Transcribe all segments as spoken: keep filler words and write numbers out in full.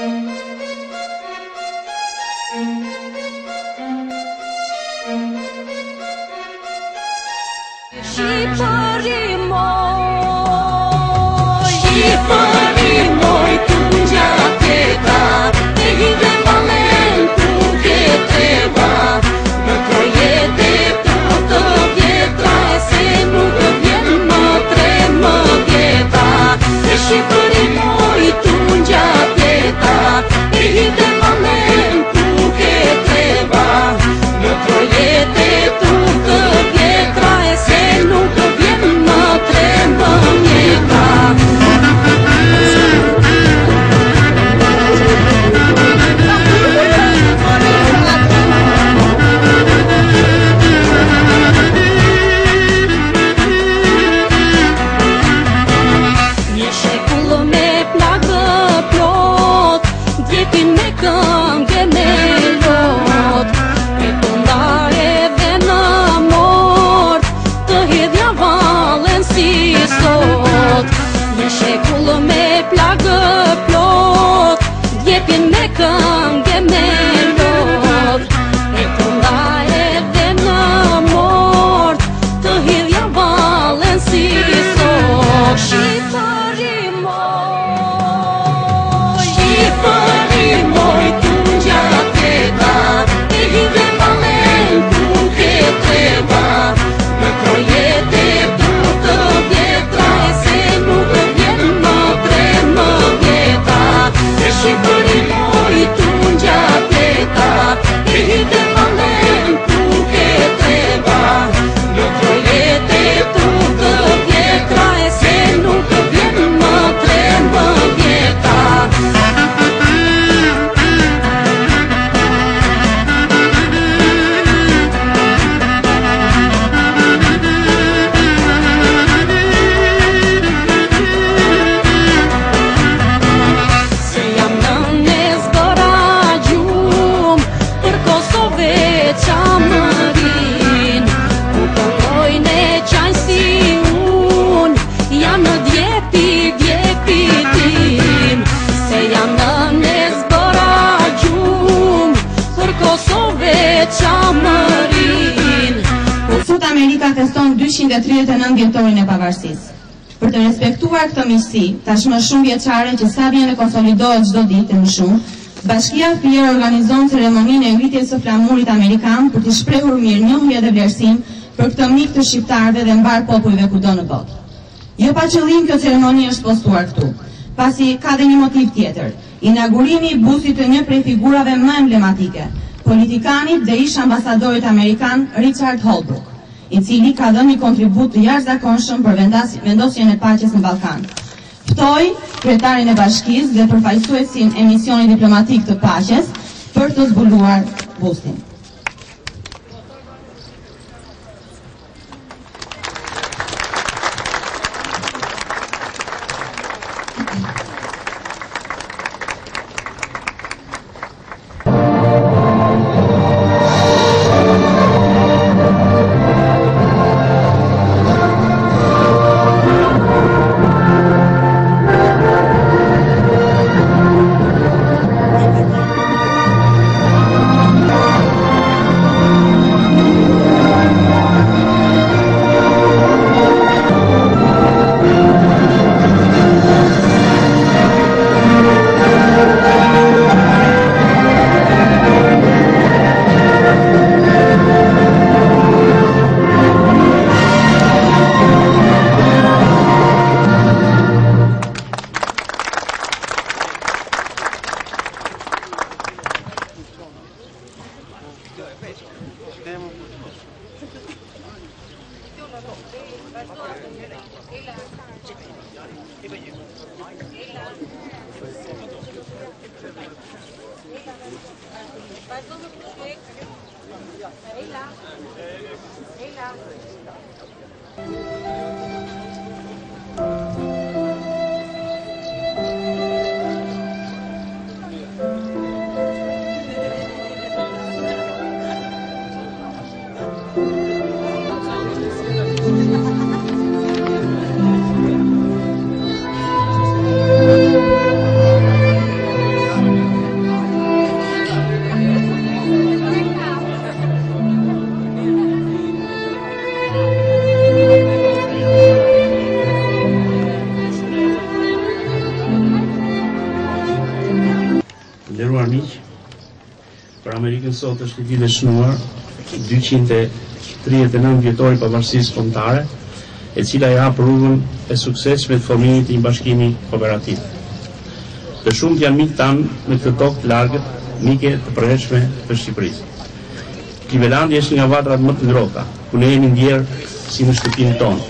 dyqind e tridhjetë e nëntë dhjetorin e pavarësisë. Për të respektuar këtë miqësi, tashmë shumë vjeçare që sa vjen e konsolidohet çdo ditë më shumë, Bashkia Fier organizon ceremoninë e ngritjes së flamurit amerikan për të shprehur mirënjohje dhe vlerësim për këtë mik të shqiptarëve dhe mbar popujve kudo në botë. Jo pa qëllim kjo ceremoni është postuar këtu, pasi ka dhe një motiv tjetër, inaugurimi i bustit të një prej figurave më emblematike, politikanit dhe ish ambasadorit amerikan Richard Holbrooke, i cili ka dhënë një kontribut të jashtëzakonshëm për vendosjen e paqes në Ballkan. Ftoi kryetarin e bashkisë dhe përfaqësuesin e misionit diplomatik të paqes për të zbuluar bustin. nderuar miq, për Amerikën sot është një ditë e shënuar, dyqind e tridhjetë e nëntë vjetori i pavarësisë kombëtare, e cila i hap rrugën e suksesshme të formimit të një bashkimi kooperativ. Të shumt janë miq tanë në këtë tokë të largët, mike të përhershme të Shqipërisë. Balani është nga vatrat më të ngrohta, ku ne jemi ndjerë si në shtëpinë tonë.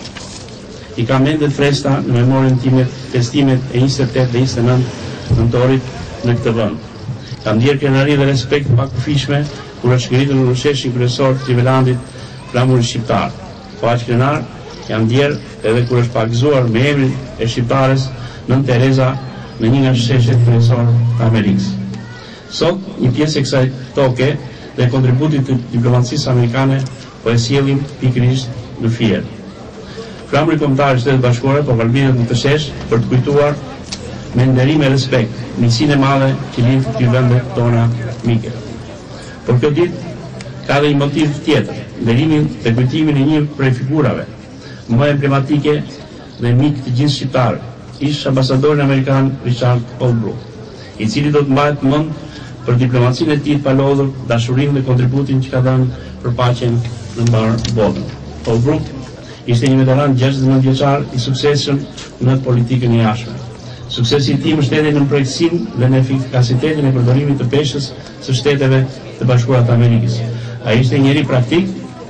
I kam mendet fresta në memorin time festimet e njëzet e tetë dhe njëzet e nëntë nëntorit në këtë vend. Kam ndjerë krenari dhe respekt pa kufishme kur është ngritur në rusheshin kryesor të Tivelandit flamurin shqiptar. Po aq krenar jam ndjerë edhe kur është pagëzuar me emrin e shqiptares Nën Tereza në një nga sheshet kryesor të Amerikës. Sot, një pjesë e kësaj toke dhe kontributit të diplomacisë amerikane po e sjellim pikërisht në Fier. Flamuri kombëtar i Shtetit Bashkuar po valbiret në të shesh për të kujtuar me nderim e respekt miqësinë e madhe që lidh dy vendet tona mike. Por kjo ditë ka dhe një motiv tjetër, nderimin dhe kujtimin e një prej figurave më emblematike dhe mik të gjithë shqiptarëve, ish ambasadorin amerikan Richard Holbrooke, i cili do të mbahet mend për diplomacinë e tij të palodhur, dashurinë dhe kontributin që ka dhënë për paqen në mbar botën. Holbrooke ishte një veteran gjashtëdhjetë e nëntë vjeçar i suksesshëm në politikën e jashtme. Suksesi i tij mbështeti në projeksinë dhe në efikasitetin e përdorimit të peshës së Shteteve të Bashkuara të Amerikës. Ai ishte njëri praktik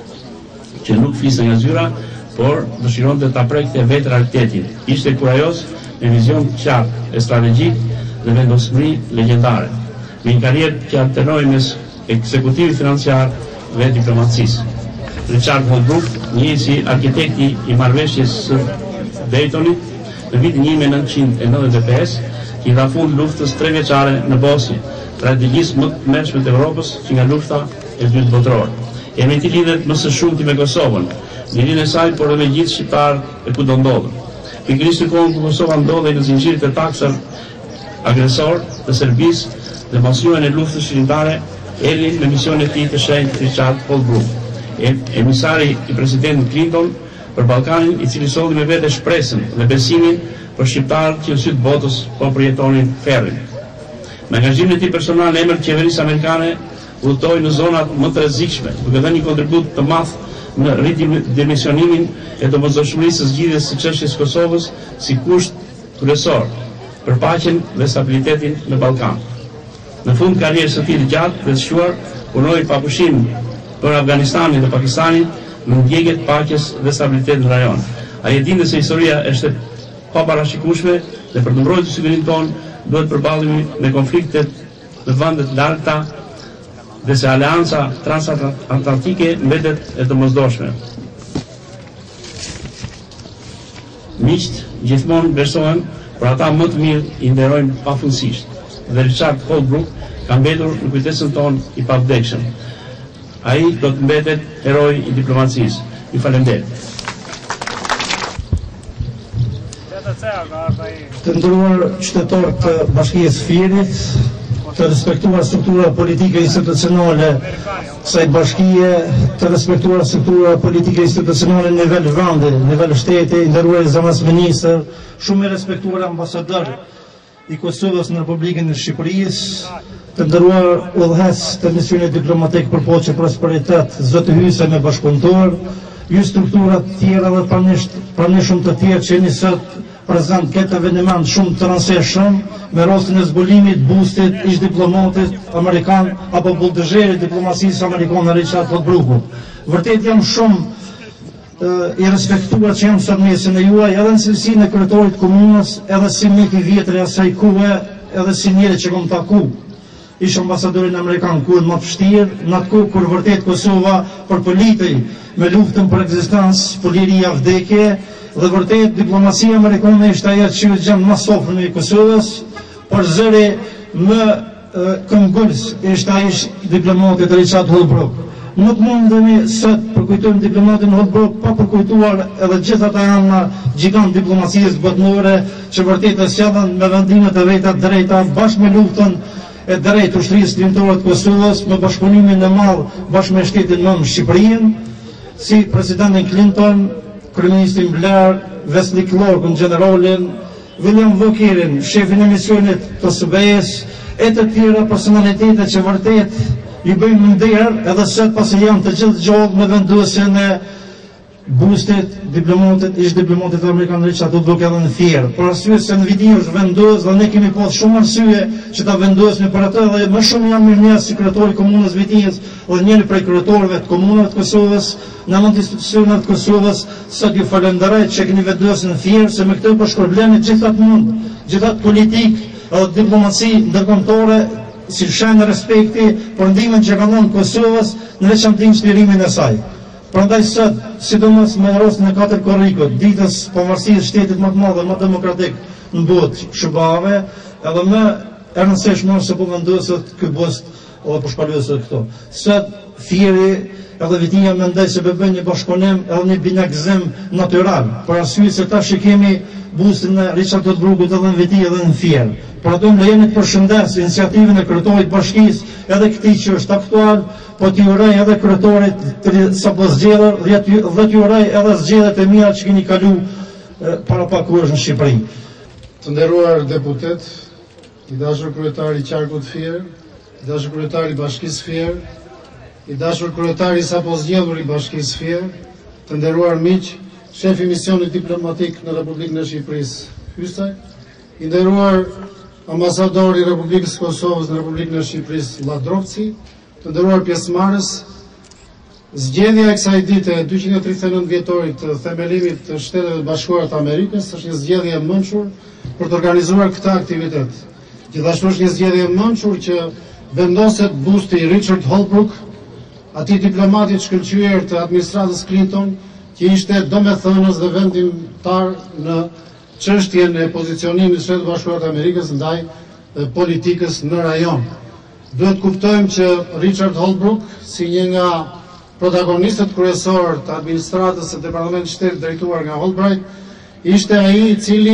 që nuk fliste nga zyra, por dëshironte ta prekte vetë realitetin. Ishte kurajoz me vizion të qartë e strategjik dhe vendosmëri legjendare, me një karrierë që alternoi mes ekzekutivit financiar dhe diplomacisë. Richard Holbrooke, një si arkitekti i marrëveshjes së Daytonit në vitin një mijë e nëntëqind e nëntëdhjetë e pesë, që i dha fund luftës tre vjeçare në Bosnjë, strategjisë më të mëshme të Evropës që nga lufta e dytë botërore. Emri i tij lidhet më së shumti me Kosovën, lidhjen e saj por edhe me gjithë shqiptarët e ku do ndodhen. Pikërisht në kohën kur Kosova ndodhej në zinxhirit e taksave agresor të Serbisë dhe mosjuën e luftës shqiptare, erdhi me misionin e tij të shenjtë Richard Holbrooke, emisari i presidentit Clinton për Ballkanin, i cili solli me vete shpresën dhe besimin për shqiptarët që në sy të botës po përjetonin ferrin. Me angazhimin e tij personal në emër të qeverisë amerikane, udhëtoi në zonat më të rrezikshme, duke dhënë një kontribut të madh në ridimensionimin e domosdoshmërisë së zgjidhjes së çështjes së Kosovës si kusht kryesor për paqen dhe stabilitetin në Ballkan. Në fund karrierës së tij të gjatë dhe të shquar, punoi pa pushim për Afganistanin dhe Pakistanin në ndjekje të paqes dhe stabilitetit në rajon. Ai e dinte se historia është e paparashikueshme dhe për të mbrojtur sigurinë tonë duhet përballemi me konfliktet në vende të largëta dhe se aleanca transatlantike mbetet e domosdoshme. Miqt gjithmonë besohen, por ata më të mirë i nderojnë pafundësisht. Dhe Richard Holbrooke ka mbetur në kujtesën tonë i pavdekshëm. Ai do të mbetet heroi i diplomacisë. Ju falenderoj. Të nderuar qytetarë të Bashkisë Fierit, të respektuar struktura politike institucionale kësaj bashkie, të respektuar struktura politike institucionale në nivel vendi, në nivel shteti, nderuar zëvendës ministër, shumë i respektuar ambasador i Kosovës në Republikën e Shqipërisë, të nderuar udhëheqës të misionit diplomatik për paqe e prosperitet, zoti Hysa me bashkëpunëtor, ju strukturat të tjera dhe pranishëm të tjerë që jeni sot prezant këtë eveniment shumë të rëndësishëm me rastin e zbulimit bustit ish diplomatit amerikan apo bulldozerit diplomacisë amerikane Richard Holbrooke. Vërtet jam shumë i respektuar që jam sot mesin e juaj, edhe në cilësinë e kryetarit komunës, edhe si mik i vjetër i asaj kohe, edhe si njëri që kom taku ish ambasadorin amerikan kur më vështirë, në atë kohë kur vërtet Kosova përpolitej me luftën për ekzistencë, për liria vdekje, dhe vërtet diplomacia amerikane ishte ajo që gjem më sofrën e Kosovës, por zëri më këmbgulës ishte ai diplomatit Richard Holbrooke. Nuk mundemi sot përkujtojmë diplomatin Holbrooke pa përkujtuar edhe gjithë ata janë gjigant diplomacisë botërore që vërtet e sjellën me vendimet e veta të drejta bashkë me luftën e drejtë ushtrisë lindore të Kosovës, me bashkëpunimin e madh bashkë me shtetin nënë Shqipërinë, si presidentin Clinton, kryeministrin Blair, Wesley Clark, generalin, William Vokirin, shefin e misionit të S B S, e të tjera personalitete që vërtet i bëjmë nder edhe sot pasi janë të gjithë gjallë me vendosjen e bustit diplomatit, ish diplomatit Amerikan Richard Holbrooke edhe në Fier. Por arsye se në viti është vendos dhe ne kemi pas shumë arsye që ta vendosmi për atë dhe më shumë jam mirënjohës si kryetori i komunës Vitijës dhe njëri prej kryetorëve të komunave të Kosovës në anë institucionet të Kosovës. Sot ju falenderoj që keni vendosur në Fier se me këtë po shpërbleni gjithat mund, gjithat politik edhe diplomaci ndërkombëtare si shenjë respekti për ndihmën që kanë dhënë Kosovës në veçantë inspirimin e saj. Prandaj sot, sidomos me rrosën e katër korrikut, ditës pavarësisë shtetit më të madh dhe më demokratik në botë, Shubave, edhe më e rëndësishme se po vendoset ky bust edhe po shpaloset këto. Sot Fieri edhe Vitija mendoj se po bën një bashkëpunim edhe një binakzim natyral, për arsye se tash kemi bustin e Richard Holbrooke edhe në Vitija edhe në Fier. Por ato më lejoni të përshëndes iniciativën e kryetorit bashkisë, edhe këtij që është aktual, po t'ju uroj edhe kryetorit të sapo zgjedhur dhe t'ju uroj edhe zgjedhjet e mira që keni kalu para pak kohësh në Shqipëri. Të nderuar deputet, i dashur kryetari i qarkut Fier, i dashur kryetari i bashkisë Fier, i dashur kryetari i sapo zgjedhur i bashkisë Fier, të nderuar miq, shefi i misionit diplomatik në Republikën e Shqipërisë Hysa, i nderuar ambasador i Republikës Kosovës në Republikën e Shqipërisë Ladrovci, të nderuar pjesëmarrës, zgjedhja e kësaj dite e dyqind e tridhjetë e nëntë vjetorit të themelimit të Shteteve të Bashkuara të Amerikës është një zgjedhje e mençur për të organizuar këtë aktivitet. Gjithashtu është një zgjedhje e mençur që vendoset busti i Richard Holbrooke, atij diplomatit shkëlqyer të administratës Clinton, që ishte domethënës dhe vendimtar në çështjen e pozicionimit të Shtetit Bashkuar të Amerikës ndaj politikës në rajon. Duhet kuptojmë që Richard Holbrooke, si një nga protagonistët kryesorë të administratës së Departamentit të Shtetit drejtuar nga Albright, ishte ai i cili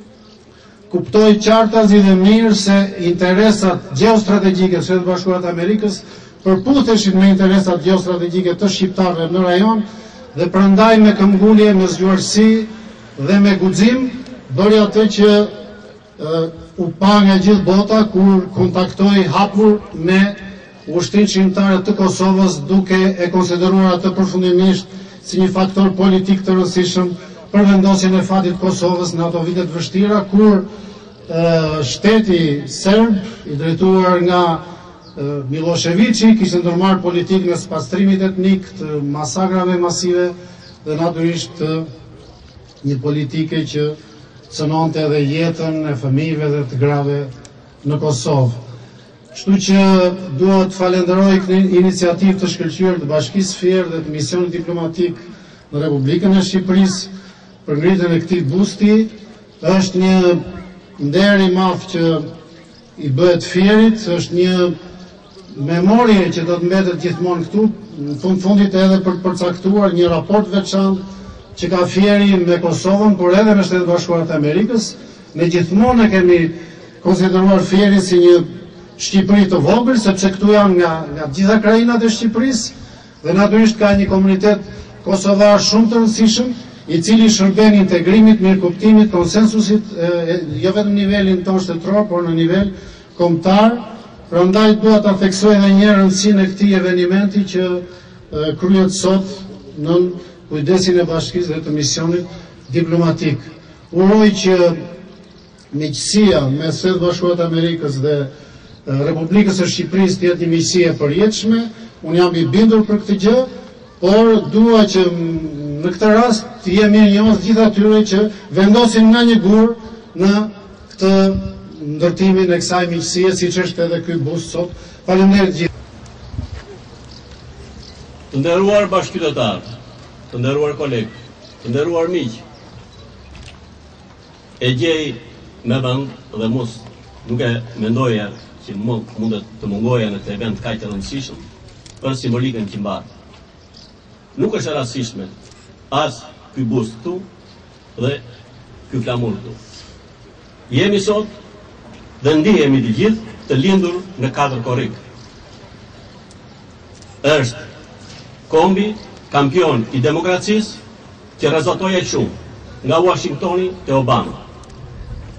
kuptoi qartazi dhe mirë se interesat gjeostrategjike të Shtetit Bashkuar të Amerikës përputheshin me interesat gjeostrategjike të shqiptarëve në rajon dhe prandaj me këmbgulje, me zgjuarsi dhe me guxim bëri atë që uh, u pa nga gjithë bota kur kontaktoi hapur me ushtrinë shqiptare të Kosovës, duke e konsideruar atë përfundimisht si një faktor politik të rëndësishëm për vendosjen e fatit të Kosovës në ato vite të vështira kur uh, shteti serb i drejtuar nga uh, Miloševići kishte ndërmarrë politikën e spastrimit etnik, të masakrave masive dhe natyrisht uh, një politike që cënonte edhe jetën e fëmijëve dhe të grave në Kosovë. Kështu që dua të falenderoj këtë iniciativë të shkëlqyer të Bashkisë Fier dhe të misionit diplomatik në Republikën e Shqipërisë për ngritjen e këtij busti. Është një nder i madh që i bëhet Fierit, është një memorie që do të mbetet gjithmonë këtu, në fund fundit edhe për të përcaktuar një raport veçantë që ka Fieri me Kosovën, por edhe me Shtetet Bashkuara të Amerikës. Ne gjithmonë e kemi konsideruar Fierin si një Shqipëri të vogël, sepse këtu janë nga, nga gjitha krajinat e Shqipërisë dhe natyrisht ka një komunitet kosovar shumë të rëndësishëm, i cili shërben integrimit, mirëkuptimit, konsensusit, e, e, jo vetëm nivelin tonë shtetëror, por në nivel kombëtar. Prandaj dua ta theksoj edhe një herë rëndësinë e këtij eventi që e, kryhet sot në kujdesin e bashkisë dhe të misionit diplomatik. Uroj që miqësia me Shtetet Bashkuara të Amerikës dhe Republikës së Shqipërisë të jetë një miqësi e përjetshme. Unë jam i bindur për këtë gjë, por dua që në këtë rast të jemi mirënjohës gjithë atyre që vendosin në një gur në këtë ndërtimin e kësaj miqësie, siç është edhe ky bust sot. Faleminderit gjithë. Të nderuar bashkëqytetarë, të nderuar kolegë, të nderuar miq, e gjej me vend dhe mos nuk e mendoja që mundet të mungoja në këtë event kaq të rëndësishëm për simbolikën që mbar. Nuk është e rastishme as ky bust këtu dhe ky flamur këtu. Jemi sot dhe ndihemi të gjithë të lindur në katër korrik. Është kombi kampion i demokracisë që rrezotoi shumë nga Washingtoni te Obama.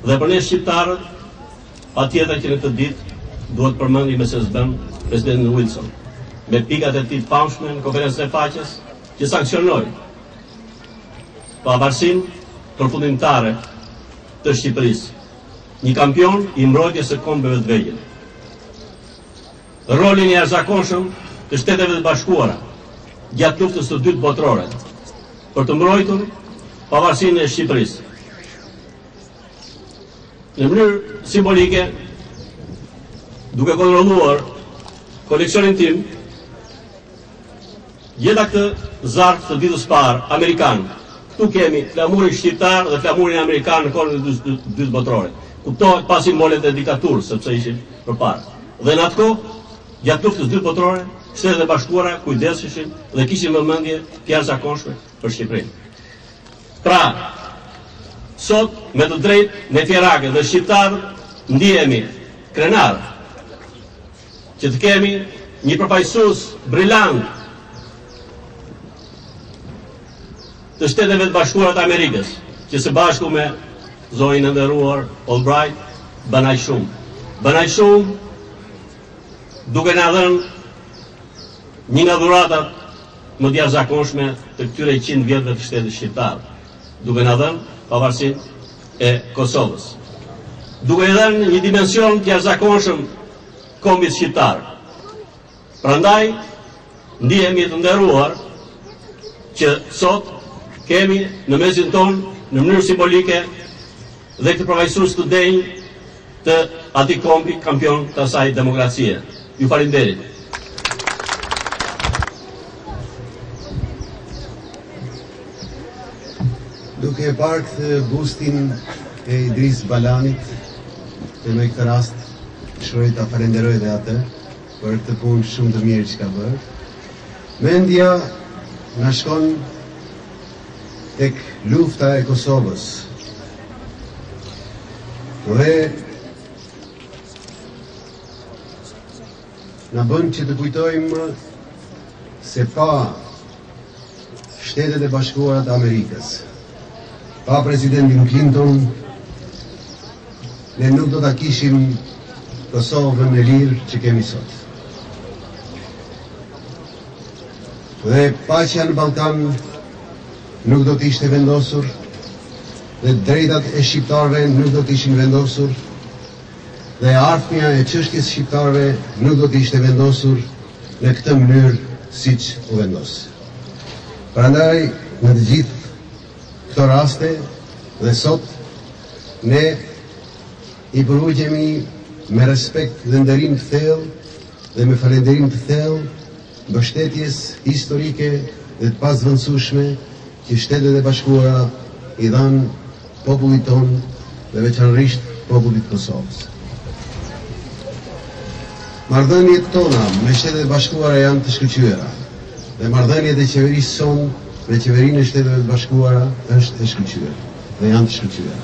Dhe për ne shqiptarët, patjetër që në këtë ditë duhet përmendim se s'bën presidentin Wilson, me pikat e tij të famshme në konferencën e paqes, që sankcionoi pavarësinë përfundimtare të Shqipërisë, një kampion i mbrojtjes së kombeve të vegjël. Rolin e jashtëzakonshëm të Shteteve të Bashkuara gjatë luftës së dytë botërore për të mbrojtur pavarësinë e Shqipërisë. Në mënyrë simbolike, duke kontrolluar koleksionin tim, gjeta këtë zarf të ditës parë amerikan. Këtu kemi flamurin shqiptar dhe flamurin amerikan në kohën e dytë botërore. Kuptohet pas simbolet e diktaturës, sepse ishin përpara. Dhe në atë kohë, gjatë luftës dytë botërore, Shtetet e Bashkuara kujdeseshin dhe kishin vëmendje të jashtëzakonshme për Shqipërinë. Pra, sot me të drejtë ne fierakët dhe shqiptarët ndihemi krenar që të kemi një përfaqësues brillant të Shteteve të Bashkuara të Amerikës, që së bashku me zonjën e nderuar Holbrooke bën aq shumë. Bën aq shumë duke na dhënë një nga dhuratat më të jashtëzakonshme të këtyre qind vjetëve të shtetit shqiptar, duke na dhënë pavarësinë e Kosovës, duke i dhënë një dimension të jashtëzakonshëm kombit shqiptar. Prandaj ndihemi të nderuar që sot kemi në mesin ton në mënyrë simbolike dhe këtë përfaqësues të denj të atij kombi kampion të asaj demokracie. Ju falenderoj. Duke e parë këtë bustin e Idriz Balanit, dhe me këtë rast shëroj ta falenderoj dhe atë për këtë punë shumë të mirë që ka bërë. Mendja na shkon tek lufta e Kosovës. Dhe na bën që të kujtojmë se pa Shtetet e Bashkuara të Amerikës, pa presidentin Clinton, ne nuk do ta kishim Kosovën e lirë që kemi sot. Dhe paqja në Ballkan nuk do të ishte vendosur, dhe drejtat e shqiptarëve nuk do të ishin vendosur, dhe ardhmja e çështjes shqiptarëve nuk do të ishte vendosur në këtë mënyrë siç u vendos. Prandaj, në të gjithë këto raste dhe sot, ne i përhoqemi me respekt dhe nderim të thellë dhe me falënderim të thellë mbështetjes historike dhe të pazvendësueshme që Shtetet e Bashkuara i dhanë popullit ton dhe veçanërisht popullit të Kosovës. Marrëdhëniet tona me Shtetet e Bashkuara janë të shkëlqyera dhe marrëdhëniet e qeverisë sonë me qeverinë e Shteteve të Bashkuara është e shkëlqyer dhe janë të shkëlqyera.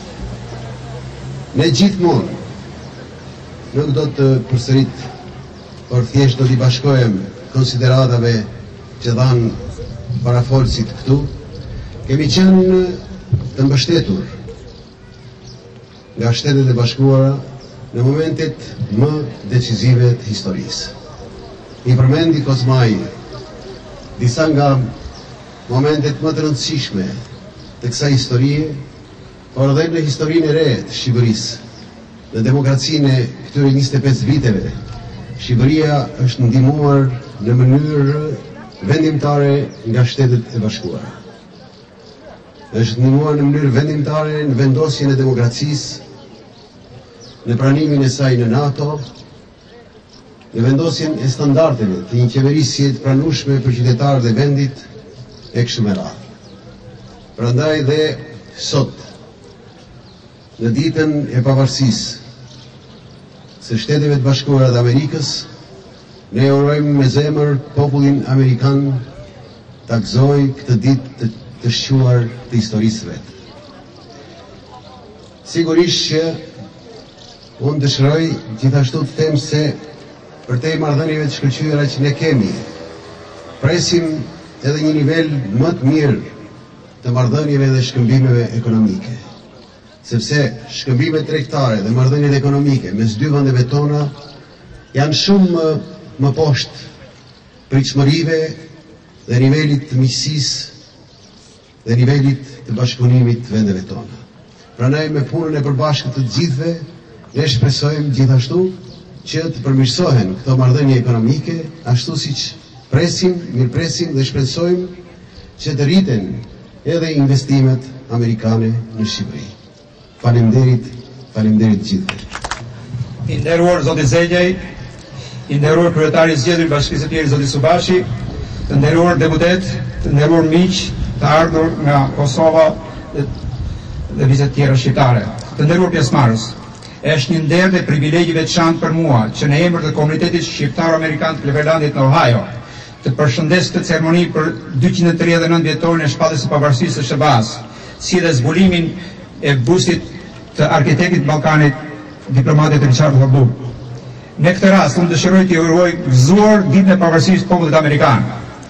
Ne gjithmonë nuk do të përsërit, por thjesht do t'i bashkohem konsideratave që dhanë parafolësit këtu. Kemi qenë të mbështetur nga Shtetet e Bashkuara në momentet më decisive të historisë. I përmendi Kozmai disa nga momentet më të rëndësishme të kësaj historie, por edhe në historinë e re të Shqipërisë, në demokracinë e këtyre njëzet e pesë viteve, Shqipëria është ndihmuar në mënyrë vendimtare nga Shtetet e Bashkuara. Është ndihmuar në mënyrë vendimtare në vendosjen e demokracisë, në pranimin e saj në NATO, në vendosjen e standardeve të një qeverisje të pranueshme për qytetarët e vendit e kështu me radhë. Prandaj dhe sot, në ditën e pavarësisë së Shteteve të Bashkuara të Amerikës, ne urojmë me zemër popullin amerikan ta gëzojë këtë ditë të, të shquar të historisë vet. Sigurisht që unë dëshiroj gjithashtu të them se përtej marrëdhënieve të shkëlqyera që ne kemi, presim edhe një nivel më të mirë të marrëdhënieve dhe shkëmbimeve ekonomike. sepse shkëmbimet tregtare dhe marrëdhëniet ekonomike mes dy vendeve tona janë shumë më, më poshtë pritshmërive dhe nivelit të miqësisë dhe nivelit të bashkëpunimit të vendeve tona. Prandaj me punën e përbashkët të gjithëve, ne shpresojmë gjithashtu që të përmirësohen këto marrëdhënie ekonomike, ashtu siç presim, mirëpresim dhe shpresojmë që të rriten edhe investimet amerikane në Shqipëri. Faleminderit, faleminderit gjithëve. I nderuar zoti Zeqaj, i nderuar kryetari i zgjedhur i Bashkisë së Fier zoti Subashi, të nderuar deputet, të nderuar miq, të ardhur nga Kosova dhe, dhe vizat tjera shqiptare, të nderuar pjesëmarrës. Është një nder dhe privilegj i veçantë për mua që në emër të komunitetit shqiptar-amerikan të Clevelandit në Ohio të përshëndes këtë ceremoni për dyqind e tridhjetë e nëntë vjetorin e shpalljes së pavarësisë së S B A-s, si dhe zbulimin e bustit të arkitektit Ballkanit, diplomatit Richard Holbrooke. Në këtë rast, unë dëshiroj t'i uroj gëzuar ditën e pavarësisë të popullit amerikan.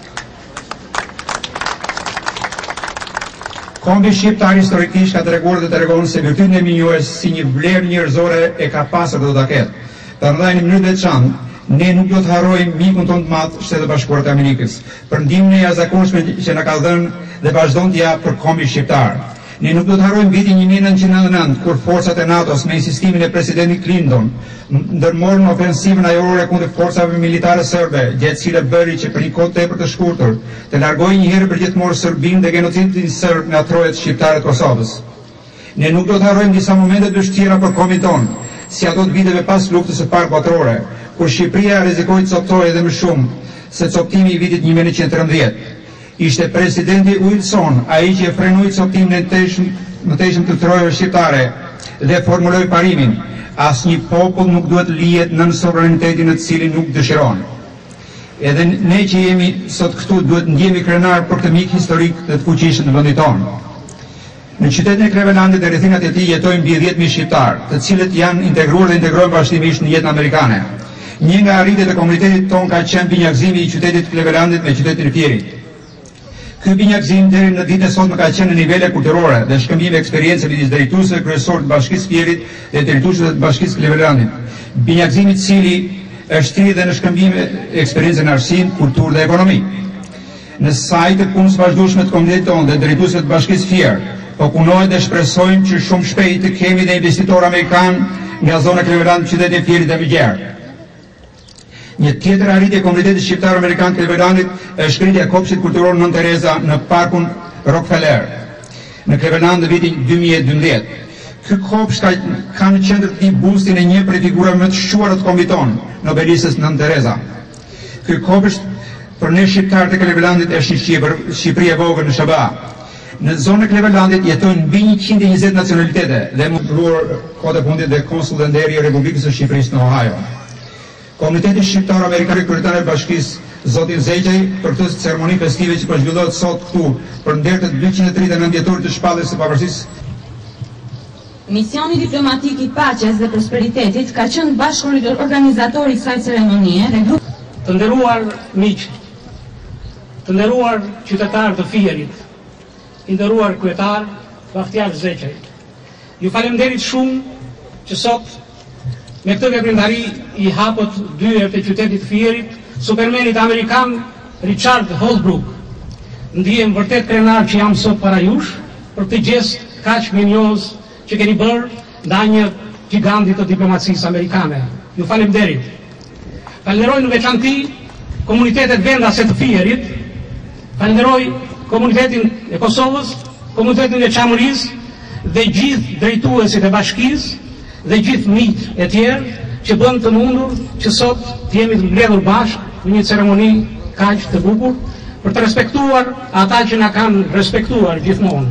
Kombi shqiptar historikisht ka treguar dhe tregon se virtytën e minjues si një vlerë njerëzore e ka pasur dhe do ta ketë. Prandaj në mënyrë të veçantë, ne nuk do të harrojmë mikun tonë të madh, Shtetet e Bashkuara të Amerikës, për ndihmën e jashtëzakonshme që na ka dhënë dhe vazhdon të japë për kombin shqiptar. Ne nuk do të harrojmë vitin një mijë e nëntëqind e nëntëdhjetë, kur forcat e NATO-s me insistimin e presidentit Clinton ndërmorën ofensivën ajrore kundër forcave militare serbe, gjatë cila bëri që për një kohë tepër të shkurtër të largojë një herë për gjithmonë Serbinë dhe genocidin serb nga trojet shqiptare të Kosovës. Ne nuk do të harrojmë disa momente të vështira për kombin tonë, si ato të viteve pas luftës së parë botërore, kur Shqipëria rrezikoi të coptojë edhe më shumë se coptimi i vitit një mijë e nëntëqind e tridhjetë. Ishte presidenti Wilson ai që e frenoi coptimin e më teshëm të trojave shqiptare dhe formuloi parimin: asnjë popull nuk duhet lihet nën sovranitetin e të cilin nuk dëshiron. Edhe ne që jemi sot këtu duhet ndjehemi krenar për këtë mik historik dhe të fuqishëm në vendin tonë. Në qytetin e Clevelandit dhe rrethinat e tij jetojnë mbi dhjetë mijë shqiptar, të cilët janë integruar dhe integrohen vazhdimisht në jetën amerikane. Një nga arritjet e komunitetit tonë ka qenë binjakëzimi i qytetit Clevelandit me qytetin e Fierit. Ky binjakëzim deri në ditën e sotme ka qenë në nivele kulturore dhe shkëmbim eksperiencë midis drejtuesve kryesor të Bashkisë Fierit dhe drejtuesve të Bashkisë Clevelandit. Binjakëzimi i cili është thirrë dhe në shkëmbim eksperiencë në arsim, kulturë dhe ekonomi. Në sajtë të punës vazhdueshme të komunitetit tonë dhe drejtuesve të Bashkisë Fier, po punojnë dhe shpresojmë që shumë shpejt të kemi dhe investitor amerikan nga zona Cleveland, qytetin e Fierit dhe Baftjar. Një tjetër arritje e komunitetit shqiptar amerikan të Clevelandit është shkritja e kopshtit kulturor Nën Tereza në parkun Rockefeller në Cleveland në vitin dy mijë e dymbëdhjetë. Ky kopsht ka, ka në qendër të tij bustin e një prej figurave më të shquara të kombit tonë, Nobelistës Nën Tereza. Ky kopsht për ne shqiptarët e Clevelandit është një Shqipëri e vogël në S B A. Në zonën e Clevelandit jetojnë mbi njëqind e njëzet nacionalitete dhe më mbuluar kohët e fundit dhe konsull dhe nderi i Republikës së Shqipërisë në Ohio. Komuniteti shqiptar amerikan, kryetari i Bashkisë, zoti Zeqaj, për këtë ceremoni festive që po zhvillohet sot këtu për nder të dyqind e tridhjetë e nëntë vjetorit të shpalljes së pavarësisë. Misioni diplomatik i paqes dhe prosperitetit ka qenë bashkëorganizatori i kësaj ceremonie dhe grup. Të nderuar miq, të nderuar qytetarë të Fierit, i nderuar kryetar Baftjar Zeqaj, ju falemnderit shumë që sot me këtë veprimtari i hapët dyert e qytetit Fierit, supermenit amerikan Richard Holbrooke. Ndihem vërtet krenar që jam sot para jush për këtë gest kaq minjoz që keni bërë nda një gigantit të diplomacisë amerikane. Ju falemnderit. Falenderoj në veçanti komunitetet vendase të Fierit, falenderoj komunitetin e Kosovës, komunitetin e Çamërisë dhe gjithë drejtuesit e bashkisë dhe gjithë miqtë e tjerë që bën të mundur që sot të jemi të mbledhur bashkë në një ceremoni kaq të bukur për të respektuar ata që na kanë respektuar gjithmonë.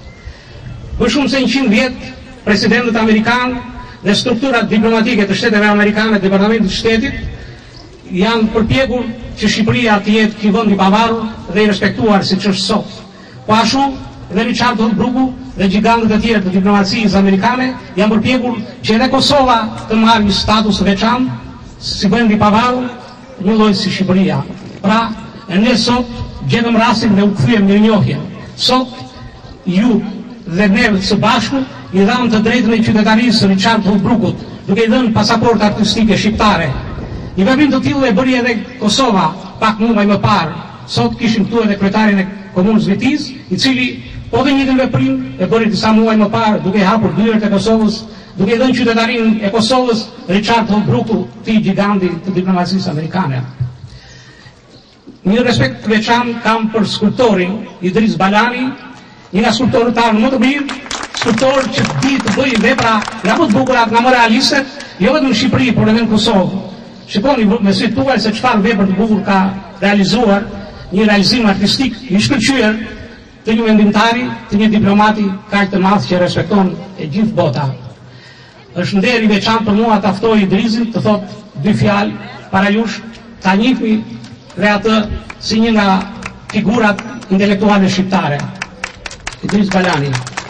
Më shumë se njëqind vjet, presidentët amerikanë dhe strukturat diplomatike të Shteteve Amerikane, Departamentit të Shtetit, janë përpjekur që Shqipëria të jetë ky vend i pavarur dhe i respektuar siç është sot. Po ashtu dhe Richard Holbrooke dhe gjigantët e tjerë të diplomacisë amerikane janë përpjekur që edhe Kosova të marrë një status veçantë si vend i pavarur, një lloj si Shqipëria. Pra, ne sot gjetëm rastin dhe u kthyem në njohje. Sot ju dhe ne së bashku i dhanë të drejtën e qytetarisë Richard Holbrooke, duke i dhënë pasaportë artistike shqiptare. Një veprim të tillë e bëri edhe Kosova pak muaj më parë. Sot kishim këtu edhe kryetarin e komunës Vitiz, i cili po dhe njëjtën veprim e bëri disa muaj më parë, duke hapur dyert e Kosovës, duke i dhënë qytetarinë e Kosovës Richard Holbrooke, ti giganti të diplomacisë amerikane. Një respekt të veçantë kam për skulptorin Idriz Balani, një nga skulptorët tanë më të mirë, skulptor që di të bëjë vepra nga më të bukura, nga më realiste, jo vetëm në Shqipëri, por edhe në Kosovë. Shikoni me sy tuaj se çfarë vepër të bukur ka realizuar, një realizim artistik i shkëlqyer të një vendimtari, të një diplomati kaq të madh që respekton e gjithë bota. Është nder i veçantë për mua ta ftoj Idrizin të thotë dy fjalë para jush, ta njihni dhe atë si një nga figurat intelektuale shqiptare. Idriz Balani.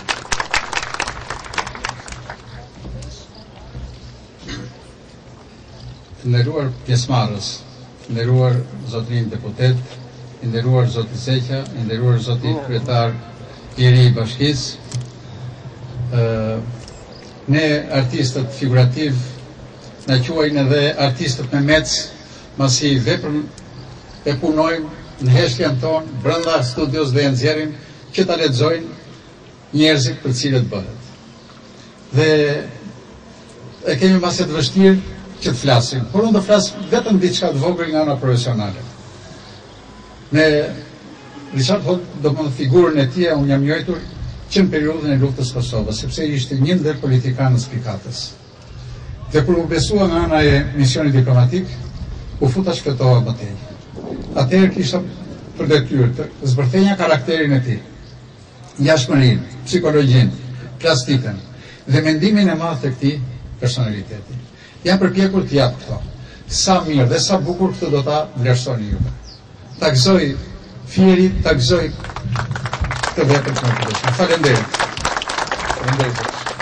Nderuar pjesëmarrës, nderuar zotërin deputet, nderuar zoti Zeqa, nderuar zoti kryetar i bashkisë, ne artistët figurativ na quajnë edhe artistët me mec, masi veprën e punojmë në heshtjen tonë brenda studios dhe e nxjerrim që ta lexojnë njerëzit për cilët bëhet. Dhe e kemi mbase të vështirë që të flasim, por unë do flas vetëm diçka të vogël nga ana profesionale. Me Richard Holbrooke, do të figurën e tij unë jam njohur që në periudhën e luftës Kosovës, sepse ishte një ndër politikanës pikatës. Dhe kur u besua nga ana e misionit diplomatik, u futa shpëtova më tej. Atëherë kisha për detyrë të zbërthenja karakterin e tij, jashtëmërinë, psikologjinë, plastikën dhe mendimin e madh të këtij personaliteti. Jam përpjekur të jap këto. Sa mirë dhe sa bukur këtë do ta vlerësoni ju. Ta gëzoj Fierit, ta gëzoj këtë vepër të mëdha. Faleminderit. Faleminderit.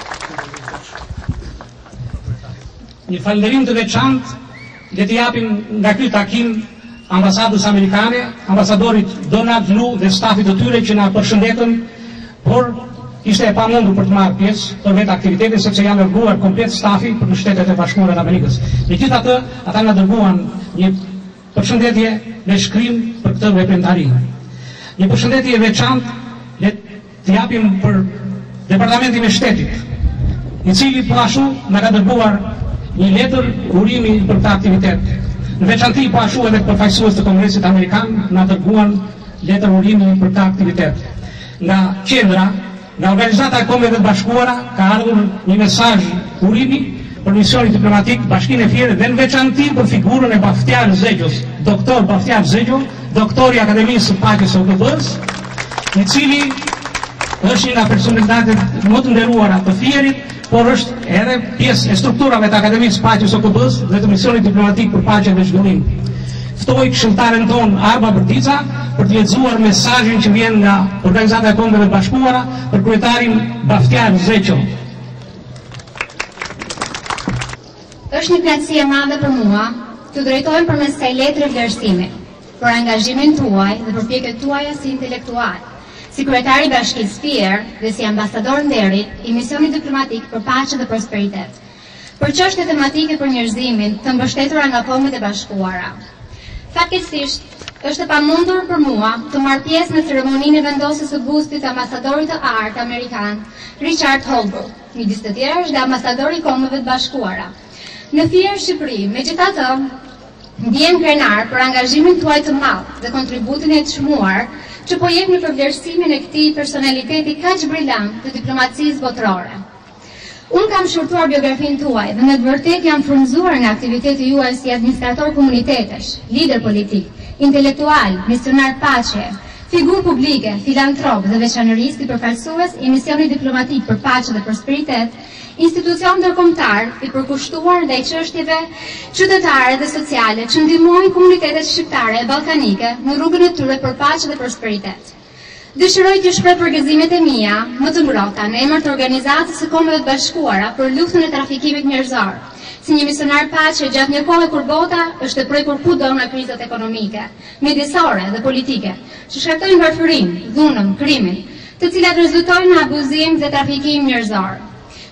Një falënderim të veçantë le të japim nga ky takim ambasadës amerikane, ambasadorit Donald Lu dhe stafit të tyre që na përshëndetën, por ishte e pamundur për të marrë pjesë për vetë aktivitetin sepse janë dërguar komplet stafi për në Shtetet e Bashkuara të Amerikës. Megjithatë, ata na dërguan një përshëndetje me shkrim për këtë veprimtari. Një përshëndetje e veçantë le të japim për Departamentin e Shtetit, i cili po ashtu na ka dërguar një letër urimi për këtë aktivitet. Në veçanti po ashtu edhe përfaqësues të Kongresit Amerikan na dërguan letër urimi për këtë aktivitet. Nga qendra, nga Organizata e Kombeve të Bashkuara ka ardhur një mesazh urimi për misionin diplomatik Bashkinë e Fier dhe në veçanti për figurën e Baftjar Zeqajs, doktor Baftjar Zeqaj, doktor i Akademisë së Paqes së U K B-s, i cili është një nga personalitetet më të nderuara të Fierit, por është edhe pjesë e strukturave të Akademisë së Paqes së U K B-s dhe të misionit diplomatik për paqe dhe zhvillim. Ftoj këshilltaren ton Arba Bërtica për të lexuar mesazhin që vjen nga Organizata e Kombeve të Bashkuara për kryetarin Baftjar Zeqaj. Është një kënaqësi e madhe për mua të drejtohem përmes kësaj letre vlerësimi për angazhimin tuaj dhe përpjekjet tuaja si intelektual, si kryetari i Bashkisë Fier dhe si ambasador nderit i misionit diplomatik për paqe dhe prosperitet, për çështje tematike për njerëzimin të mbështetura nga Kombet e Bashkuara. Fatkeqësisht, është e pamundur për mua të marr pjesë në ceremoninë e vendosjes së bustit të ambasadorit të artë amerikan Richard Holbrooke, midis të tjerësh dhe ambasadori i Kombeve të Bashkuara. Në Fier, Shqipëri, megjithatë, ndjem krenar për angazhimin tuaj të madh dhe kontributin e çmuar që po jepni për vlerësimin e këtij personaliteti kaq brillant të diplomacisë botërore. Unë kam shurtuar biografinë tuaj dhe me të vërtetë jam frymëzuar nga aktiviteti juaj si administrator komunitetesh, lider politik, intelektual, misionar paqe, figurë publike, filantrop dhe veçanërisht i përfaqësues i misionit diplomatik për paqe dhe prosperitet, institucion ndërkombëtar i përkushtuar ndaj çështjeve qytetare dhe sociale që ndihmojnë komunitetet shqiptare e ballkanike në rrugën e tyre për paqe dhe prosperitet. Dëshiroj të shpreh përgëzimet e mia më të ngrohta në emër të Organizatës së Kombeve të Bashkuara për luftën e trafikimit njerëzor, si një misionar paqe gjatë një kohe kur bota është e prekur kudo nga krizat ekonomike, mjedisore dhe politike, që shkaktojnë varfërinë, dhunën, krimin, të cilat rezultojnë në abuzim dhe trafikim njerëzor.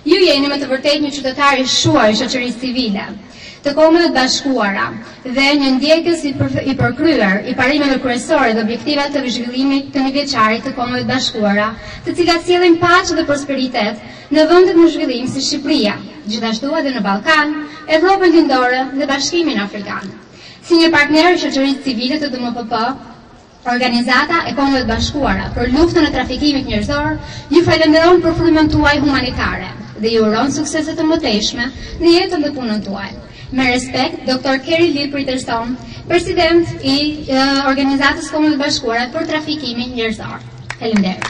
Ju jeni me të vërtet një qytetar i shuar i shoqërisë civile të Kombeve të Bashkuara dhe një ndjekës i, për, i përkryer i parimeve kryesore dhe objektivat të zhvillimit të njëvjeçarit të Kombeve të Bashkuara, të cilat sjellin paqe dhe prosperitet në vendet në zhvillim si Shqipëria, gjithashtu edhe në Ballkan, Evropën Lindore dhe Bashkimin Afrikan. Si një partner i shoqërisë civile të D M P P, Organizata e Kombeve të Bashkuara për luftën e trafikimit njerëzor ju falenderon për frymën tuaj humanitare dhe ju uron suksese të mëtejshme në jetën dhe punën tuaj. Me respekt, doktor Kerry Lee Peterson, president i uh, Organizatës Kombeve të Bashkuara për trafikimin njerëzor. Faleminderit.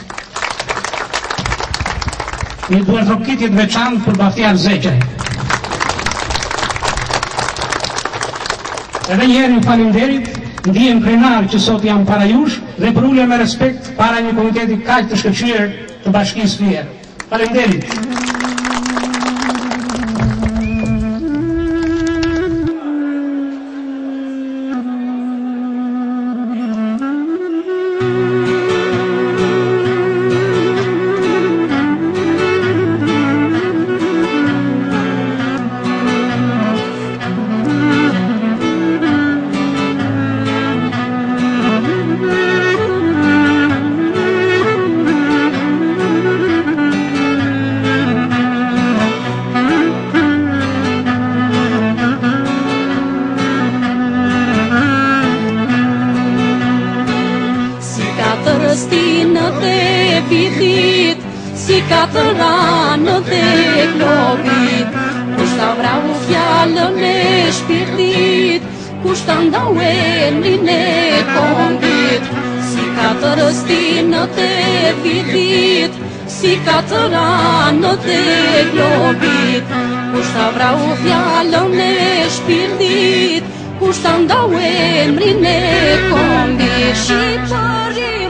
Një duhet rokitje të veçantë për Baftjar Zeqaj. Edhe njerë një faleminderit, ndihem krenar që sot jam para jush dhe për ulje me respekt para një komiteti kaq të shkëlqyer të Bashkisë Fier. Faleminderit. Si ka të ranë dhe globit, kushta vrau fjallën e shpirtit, kushta ndau emrin e kombit. Shqipëri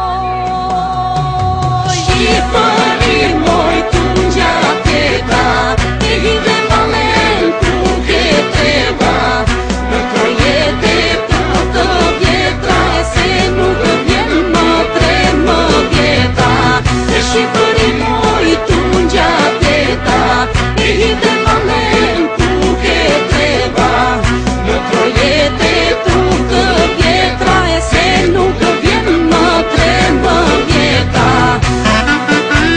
moj, Shqipëri moj, tu ngjateta, e hidhe valen ku keteva, në trojete për të vjetra, e se nuk vjen më tre më vjeta. Shqipëri moj, tu ngjateta, e hidhe valen ku keteva, në trojete për të vjetra, e se nuk vjen më tre më vjeta.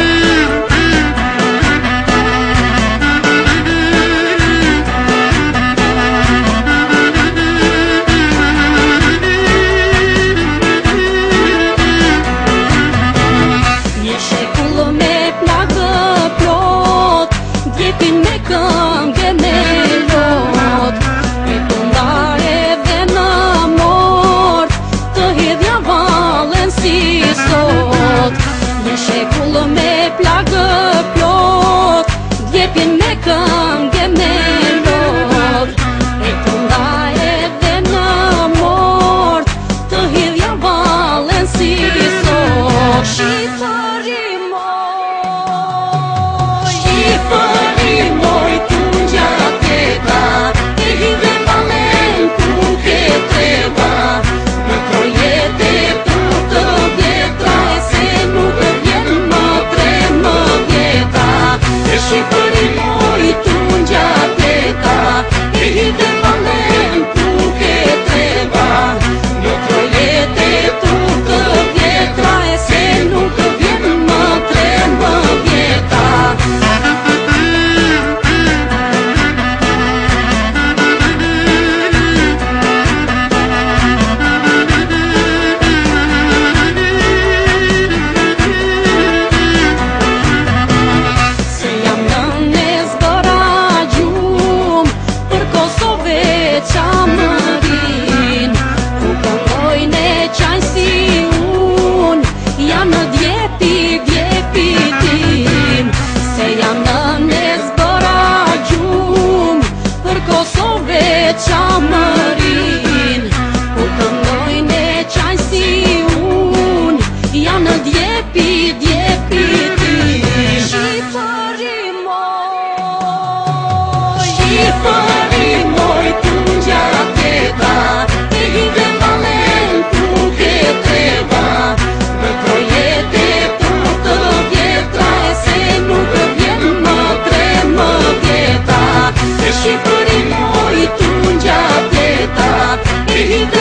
Shqipëri moj të ngjateta, e hidhe